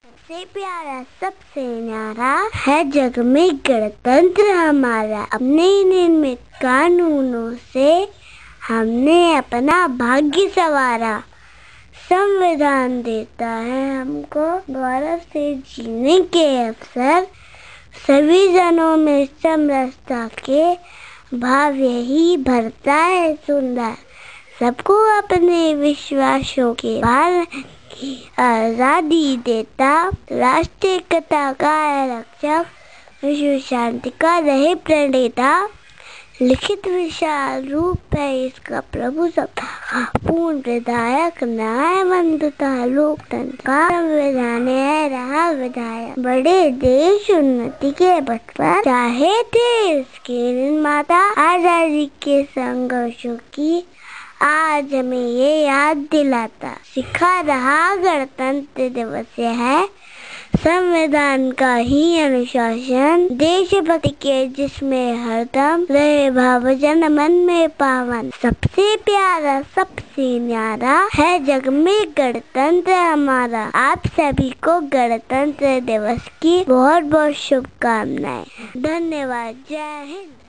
सबसे प्यारा सबसे न्यारा है जग में गणतंत्र हमारा। अपने निर्मित कानूनों से हमने अपना भाग्य संवारा। संविधान देता है हमको भारत से जीने के अवसर। सभी जनों में समरसता के भाव यही भरता है सुंदर। सबको अपने विश्वासों के पालन की आजादी देता। राष्ट्रीय एकता का है रक्षक, विश्व शांति का रहे प्रणेता। लिखित विशाल रूप है इसका प्रभु सत्ता का पूर्ण विधायक। न्याय बंधुता लोकतंत्र का संविधान है रहा विधायक। बड़े देश उन्नति के पथ पर चाहे देश के निर्माता। आजादी के संघर्षों की आज हमें ये याद दिलाता। सिखा रहा गणतंत्र दिवस है संविधान का ही अनुशासन। देशभक्ति के जिसमें हरदम रहे भाव जन मन में पावन। सबसे प्यारा सबसे न्यारा है जग में गणतंत्र हमारा। आप सभी को गणतंत्र दिवस की बहुत बहुत शुभकामनाएं। धन्यवाद। जय हिंद।